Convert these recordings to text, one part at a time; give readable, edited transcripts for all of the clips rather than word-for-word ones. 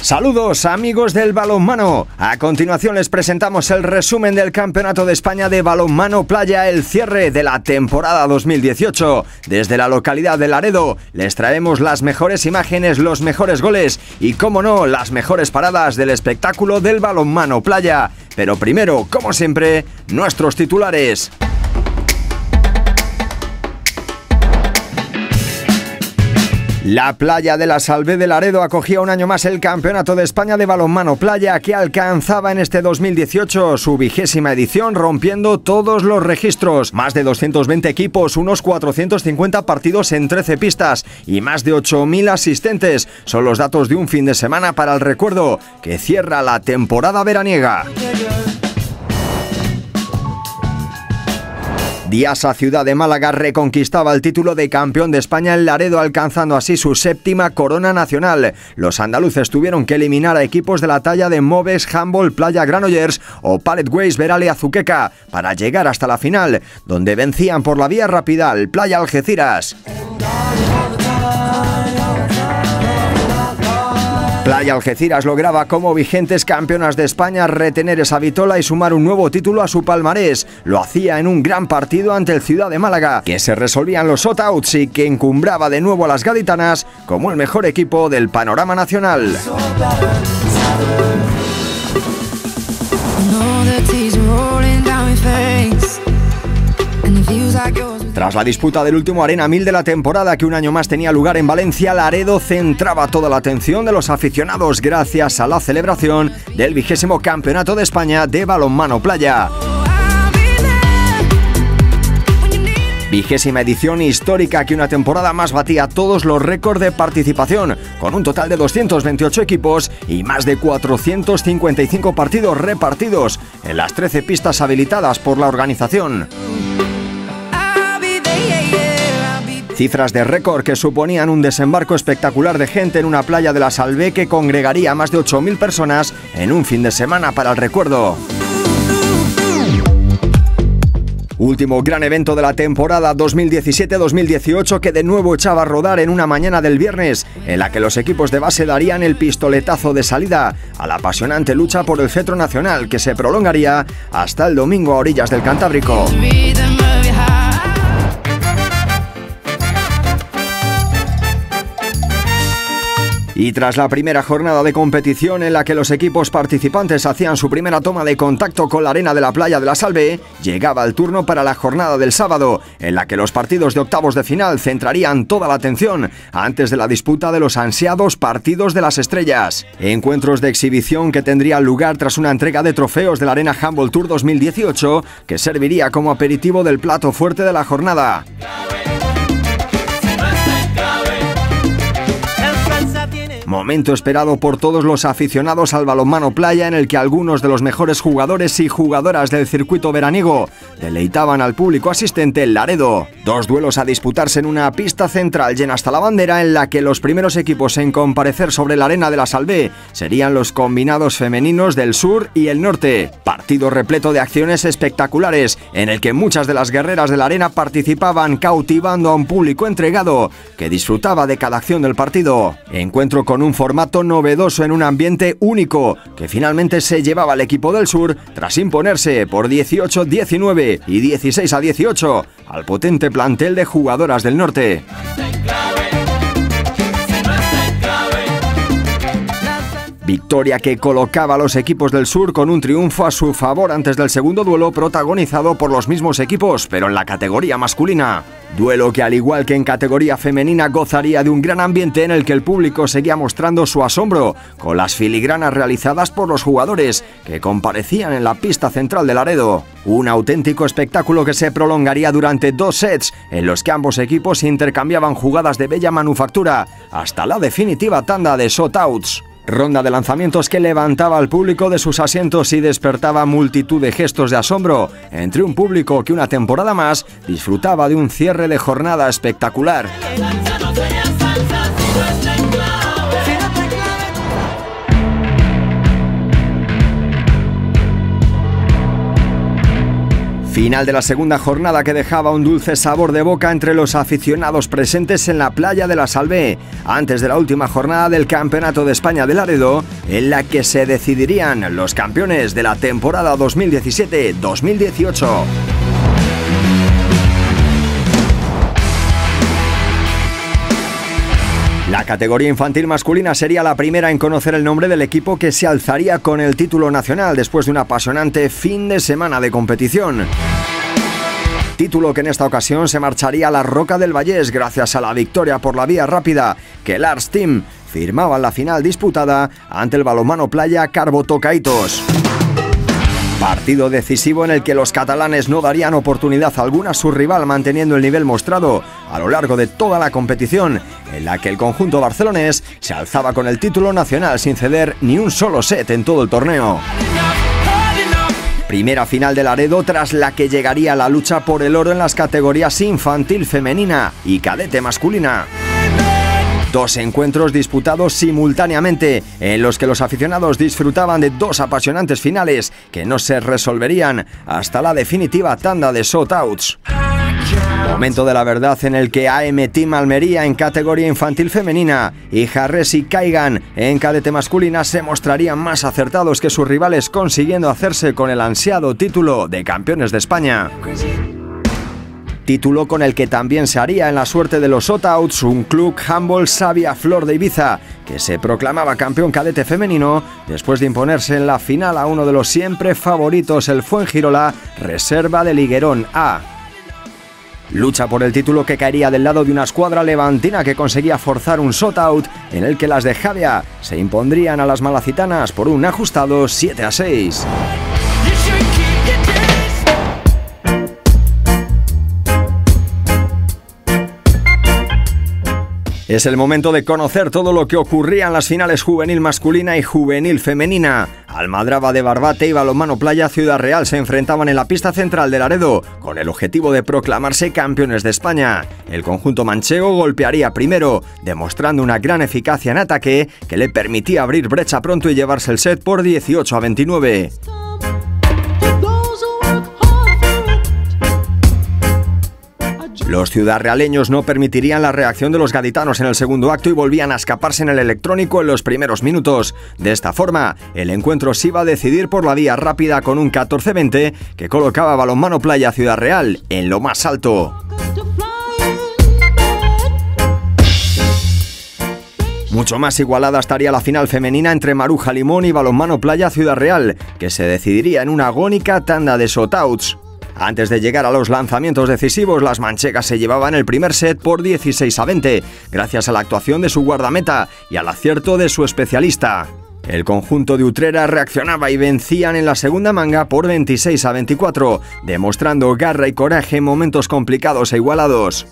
Saludos amigos del balonmano. A continuación les presentamos el resumen del Campeonato de España de Balonmano Playa, el cierre de la temporada 2018. Desde la localidad de Laredo les traemos las mejores imágenes, los mejores goles y, como no, las mejores paradas del espectáculo del balonmano playa. Pero primero, como siempre, nuestros titulares. La playa de la Salvé de Laredo acogía un año más el Campeonato de España de Balonmano Playa, que alcanzaba en este 2018 su 20ª edición, rompiendo todos los registros. Más de 220 equipos, unos 450 partidos en 13 pistas y más de 8.000 asistentes. Son los datos de un fin de semana para el recuerdo que cierra la temporada veraniega. Diasa Ciudad de Málaga reconquistaba el título de campeón de España en Laredo, alcanzando así su 7ª corona nacional. Los andaluces tuvieron que eliminar a equipos de la talla de Moves, Handball, Playa Granollers o Pallet Ways Verale Azuqueca para llegar hasta la final, donde vencían por la vía rápida al Playa Algeciras. Playa Algeciras lograba como vigentes campeonas de España retener esa vitola y sumar un nuevo título a su palmarés. Lo hacía en un gran partido ante el Ciudad de Málaga, que se resolvían los shotouts y que encumbraba de nuevo a las gaditanas como el mejor equipo del panorama nacional. Tras la disputa del último Arena 1000 de la temporada, que un año más tenía lugar en Valencia, Laredo centraba toda la atención de los aficionados gracias a la celebración del 20º Campeonato de España de Balonmano Playa. 20ª edición histórica, que una temporada más batía todos los récords de participación, con un total de 228 equipos y más de 455 partidos repartidos en las 13 pistas habilitadas por la organización. Cifras de récord que suponían un desembarco espectacular de gente en una playa de la Salvé que congregaría a más de 8.000 personas en un fin de semana para el recuerdo. Último gran evento de la temporada 2017-2018, que de nuevo echaba a rodar en una mañana del viernes, en la que los equipos de base darían el pistoletazo de salida a la apasionante lucha por el cetro nacional, que se prolongaría hasta el domingo a orillas del Cantábrico. Y tras la primera jornada de competición, en la que los equipos participantes hacían su primera toma de contacto con la arena de la playa de la Salvé, llegaba el turno para la jornada del sábado, en la que los partidos de octavos de final centrarían toda la atención antes de la disputa de los ansiados partidos de las estrellas. Encuentros de exhibición que tendrían lugar tras una entrega de trofeos de la Arena Handball Tour 2018, que serviría como aperitivo del plato fuerte de la jornada. Momento esperado por todos los aficionados al balonmano playa, en el que algunos de los mejores jugadores y jugadoras del circuito veraniego deleitaban al público asistente en Laredo. Dos duelos a disputarse en una pista central llena hasta la bandera, en la que los primeros equipos en comparecer sobre la arena de la Salvé serían los combinados femeninos del sur y el norte. Partido repleto de acciones espectaculares, en el que muchas de las guerreras de la arena participaban, cautivando a un público entregado que disfrutaba de cada acción del partido. Encuentro con un formato novedoso en un ambiente único, que finalmente se llevaba el equipo del sur tras imponerse por 18-19 y 16-18 al potente plantel de jugadoras del norte. Victoria que colocaba a los equipos del sur con un triunfo a su favor antes del segundo duelo, protagonizado por los mismos equipos, pero en la categoría masculina. Duelo que, al igual que en categoría femenina, gozaría de un gran ambiente, en el que el público seguía mostrando su asombro con las filigranas realizadas por los jugadores que comparecían en la pista central de Laredo. Un auténtico espectáculo que se prolongaría durante 2 sets, en los que ambos equipos intercambiaban jugadas de bella manufactura hasta la definitiva tanda de shotouts. Ronda de lanzamientos que levantaba al público de sus asientos y despertaba multitud de gestos de asombro entre un público que una temporada más disfrutaba de un cierre de jornada espectacular. Final de la segunda jornada que dejaba un dulce sabor de boca entre los aficionados presentes en la playa de la Salvé, antes de la última jornada del Campeonato de España de Laredo, en la que se decidirían los campeones de la temporada 2017-2018. La categoría infantil masculina sería la primera en conocer el nombre del equipo que se alzaría con el título nacional después de un apasionante fin de semana de competición. Título que en esta ocasión se marcharía a la Roca del Vallès gracias a la victoria por la vía rápida que el Arts Team firmaba en la final disputada ante el Balonmano Playa Carbo Tocaitos. Partido decisivo en el que los catalanes no darían oportunidad alguna a su rival, manteniendo el nivel mostrado a lo largo de toda la competición, en la que el conjunto barcelonés se alzaba con el título nacional sin ceder ni un solo set en todo el torneo. Primera final de Laredo tras la que llegaría la lucha por el oro en las categorías infantil femenina y cadete masculina. Dos encuentros disputados simultáneamente, en los que los aficionados disfrutaban de dos apasionantes finales que no se resolverían hasta la definitiva tanda de shotouts. Momento de la verdad en el que AM Team Almería en categoría infantil femenina y Jarres y Caigan en cadete masculina se mostrarían más acertados que sus rivales, consiguiendo hacerse con el ansiado título de campeones de España. Título con el que también se haría en la suerte de los shotouts un club handball Sabia Flor de Ibiza, que se proclamaba campeón cadete femenino después de imponerse en la final a uno de los siempre favoritos, el Fuengirola, reserva de Liguerón A. Lucha por el título que caería del lado de una escuadra levantina que conseguía forzar un shotout en el que las de Javia se impondrían a las malacitanas por un ajustado 7-6. Es el momento de conocer todo lo que ocurría en las finales juvenil masculina y juvenil femenina. Almadraba de Barbate y Balonmano Playa Ciudad Real se enfrentaban en la pista central de Laredo con el objetivo de proclamarse campeones de España. El conjunto manchego golpearía primero, demostrando una gran eficacia en ataque que le permitía abrir brecha pronto y llevarse el set por 18-29. Los ciudadrealeños no permitirían la reacción de los gaditanos en el segundo acto y volvían a escaparse en el electrónico en los primeros minutos. De esta forma, el encuentro se iba a decidir por la vía rápida con un 14-20 que colocaba Balonmano Playa Ciudad Real en lo más alto. Mucho más igualada estaría la final femenina entre Maruja Limón y Balonmano Playa Ciudad Real, que se decidiría en una agónica tanda de shotouts. Antes de llegar a los lanzamientos decisivos, las manchegas se llevaban el primer set por 16-20, gracias a la actuación de su guardameta y al acierto de su especialista. El conjunto de Utrera reaccionaba y vencían en la segunda manga por 26-24, demostrando garra y coraje en momentos complicados e igualados.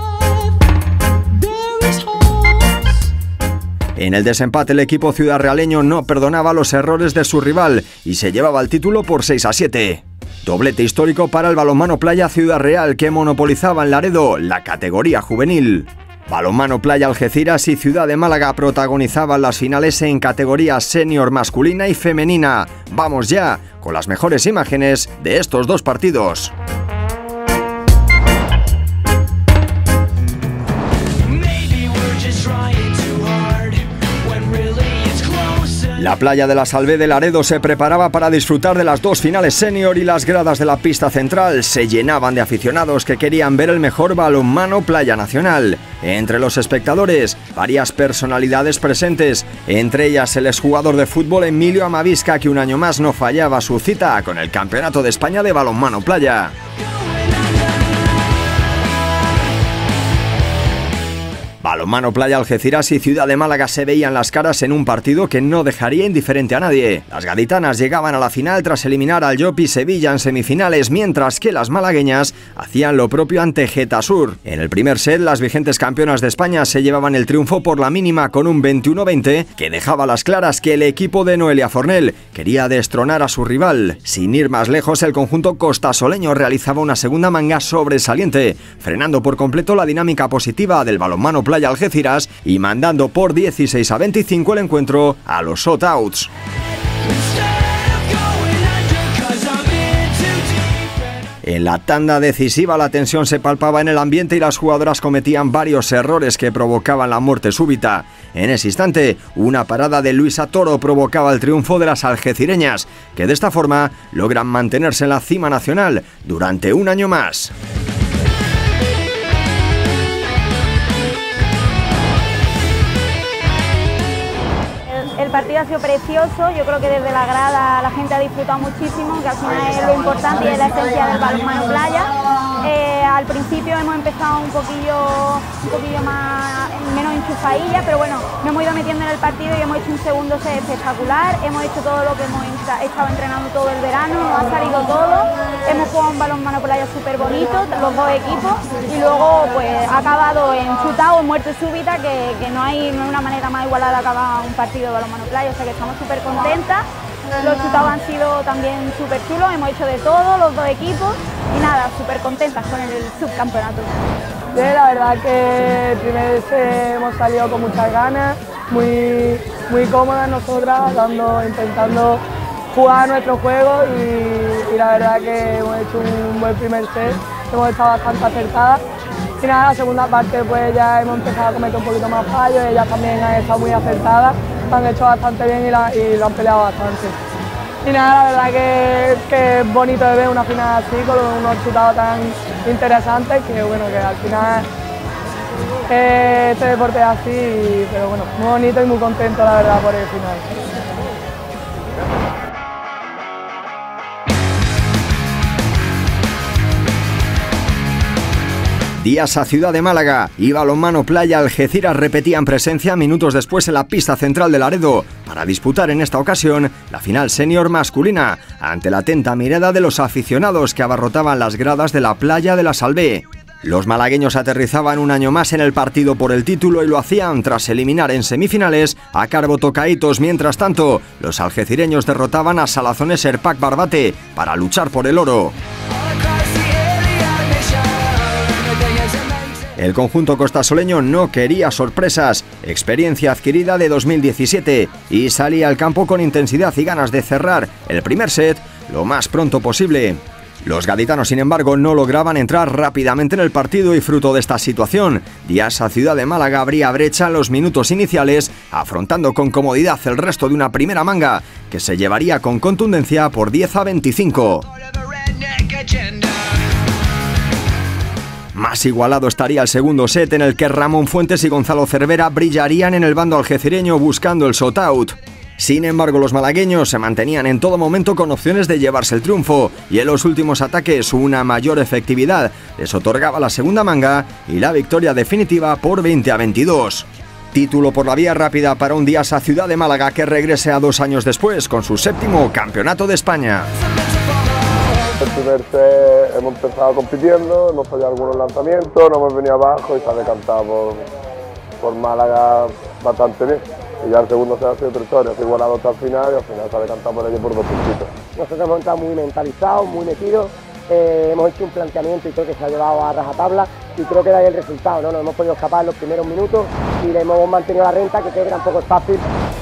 En el desempate, el equipo ciudadrealeño no perdonaba los errores de su rival y se llevaba el título por 6-7. Doblete histórico para el Balonmano Playa Ciudad Real, que monopolizaba en Laredo la categoría juvenil. Balonmano Playa Algeciras y Ciudad de Málaga protagonizaban las finales en categorías senior masculina y femenina. Vamos ya con las mejores imágenes de estos dos partidos. La playa de la Salvé de Laredo se preparaba para disfrutar de las dos finales senior y las gradas de la pista central se llenaban de aficionados que querían ver el mejor balonmano playa nacional. Entre los espectadores, varias personalidades presentes, entre ellas el exjugador de fútbol Emilio Amavisca, que un año más no fallaba su cita con el Campeonato de España de Balonmano Playa. Balonmano Playa Algeciras y Ciudad de Málaga se veían las caras en un partido que no dejaría indiferente a nadie. Las gaditanas llegaban a la final tras eliminar al Llop y Sevilla en semifinales, mientras que las malagueñas hacían lo propio ante Getasur. En el primer set, las vigentes campeonas de España se llevaban el triunfo por la mínima con un 21-20 que dejaba a las claras que el equipo de Noelia Fornell quería destronar a su rival. Sin ir más lejos, el conjunto costasoleño realizaba una segunda manga sobresaliente, frenando por completo la dinámica positiva del Balonmano Playa Algeciras y mandando por 16-25 el encuentro a los shotouts. En la tanda decisiva la tensión se palpaba en el ambiente y las jugadoras cometían varios errores que provocaban la muerte súbita. En ese instante, una parada de Luisa Toro provocaba el triunfo de las algecireñas, que de esta forma logran mantenerse en la cima nacional durante un año más. El partido ha sido precioso, yo creo que desde la grada la gente ha disfrutado muchísimo, que al final es lo importante y es la esencia del balonmano playa. Al principio hemos empezado un poquillo menos enchufadilla, pero bueno, nos hemos ido metiendo en el partido y hemos hecho un segundo set espectacular, hemos hecho todo lo que hemos estado entrenando todo el verano, nos ha salido todo, hemos jugado un balonmano playa súper bonito, los dos equipos, y luego pues ha acabado en chutado o muerte súbita, que no hay una manera más igualada de acabar un partido de balonmano playa, o sea que estamos súper contentas. Los chutados han sido también súper chulos, hemos hecho de todo, los dos equipos, y nada, súper contentas con el subcampeonato. Sí, la verdad que el primer set hemos salido con muchas ganas, muy cómodas nosotras, intentando jugar nuestro juego y la verdad que hemos hecho un buen primer set, hemos estado bastante acertadas. Y nada, la segunda parte pues ya hemos empezado a cometer un poquito más fallos, ellas también han estado muy acertadas, lo han hecho bastante bien y lo han peleado bastante. Y nada, la verdad que es bonito de ver una final así, con unos chutados tan interesantes, que bueno, que al final este deporte es así, pero bueno, muy bonito y muy contento la verdad por el final. Diasa Ciudad de Málaga y Balonmano Playa Algeciras repetían presencia minutos después en la pista central de Laredo para disputar en esta ocasión la final senior masculina ante la atenta mirada de los aficionados que abarrotaban las gradas de la playa de la Salvé. Los malagueños aterrizaban un año más en el partido por el título y lo hacían tras eliminar en semifinales a Carbo Tocaítos. Mientras tanto, los algecireños derrotaban a Salazones Erpac Barbate para luchar por el oro. El conjunto costasoleño no quería sorpresas, experiencia adquirida de 2017, y salía al campo con intensidad y ganas de cerrar el primer set lo más pronto posible. Los gaditanos, sin embargo, no lograban entrar rápidamente en el partido y fruto de esta situación, Diasa Ciudad de Málaga abría brecha en los minutos iniciales, afrontando con comodidad el resto de una primera manga que se llevaría con contundencia por 10-25. Más igualado estaría el segundo set, en el que Ramón Fuentes y Gonzalo Cervera brillarían en el bando algecireño buscando el shot-out. Sin embargo, los malagueños se mantenían en todo momento con opciones de llevarse el triunfo y en los últimos ataques una mayor efectividad les otorgaba la segunda manga y la victoria definitiva por 20-22. Título por la vía rápida para un Diasa Ciudad de Málaga que regrese a 2 años después con su 7º campeonato de España. El primer set hemos empezado compitiendo, hemos fallado algunos lanzamientos, nos hemos venido abajo y se ha decantado por Málaga bastante bien. Y ya el segundo set ha sido otra historia, se ha igualado hasta el final y al final se ha decantado por ello por 2 puntitos. Nosotros hemos estado muy mentalizados, muy metidos, hemos hecho un planteamiento y creo que se ha llevado a rajatabla y creo que da ahí el resultado, ¿no? Nos hemos podido escapar en los primeros minutos y le hemos mantenido la renta, que creo que tampoco es fácil.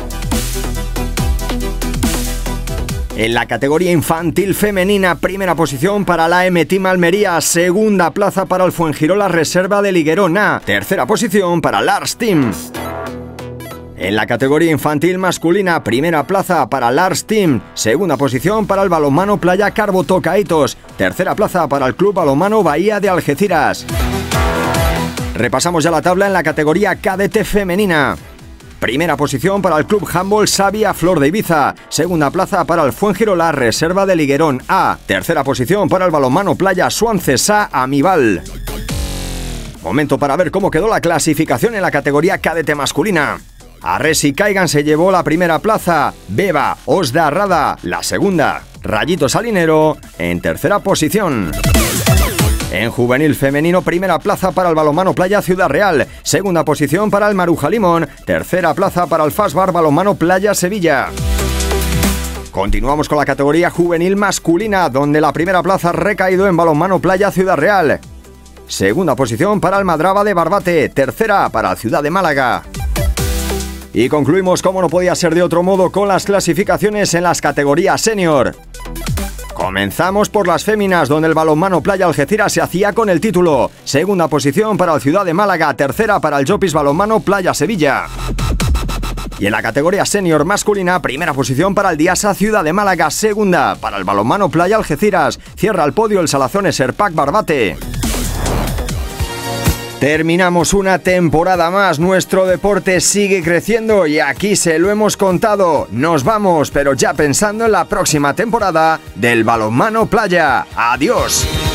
En la categoría infantil femenina, primera posición para la M-Team Almería, segunda plaza para el Fuengirola Reserva de Liguerón A, tercera posición para Lars Team. En la categoría infantil masculina, primera plaza para Lars Team, segunda posición para el Balonmano Playa Carbo Tocaítos, tercera plaza para el Club Balonmano Bahía de Algeciras. Repasamos ya la tabla en la categoría cadete femenina. Primera posición para el Club Handball Sabia Flor de Ibiza, segunda plaza para el Fuengirola Reserva de Liguerón A, tercera posición para el Balonmano Playa Suancesa Amival. Momento para ver cómo quedó la clasificación en la categoría cadete masculina. Arresi Caigan se llevó la primera plaza, Beba Osda Rada la segunda, Rayito Salinero en tercera posición. En juvenil femenino, primera plaza para el Balonmano Playa Ciudad Real, segunda posición para el Maruja Limón, tercera plaza para el Fastbar Balonmano Playa Sevilla. Continuamos con la categoría juvenil masculina, donde la primera plaza ha recaído en Balonmano Playa Ciudad Real. Segunda posición para el Madraba de Barbate, tercera para Ciudad de Málaga. Y concluimos, como no podía ser de otro modo, con las clasificaciones en las categorías senior. Comenzamos por las féminas, donde el balonmano Playa Algeciras se hacía con el título. Segunda posición para el Ciudad de Málaga, tercera para el Llopis Balonmano Playa Sevilla. Y en la categoría senior masculina, primera posición para el Diasa Ciudad de Málaga, segunda para el balonmano Playa Algeciras. Cierra el podio el Salazones Serpac Barbate. Terminamos una temporada más, nuestro deporte sigue creciendo y aquí se lo hemos contado. Nos vamos, pero ya pensando en la próxima temporada del balonmano Playa. ¡Adiós!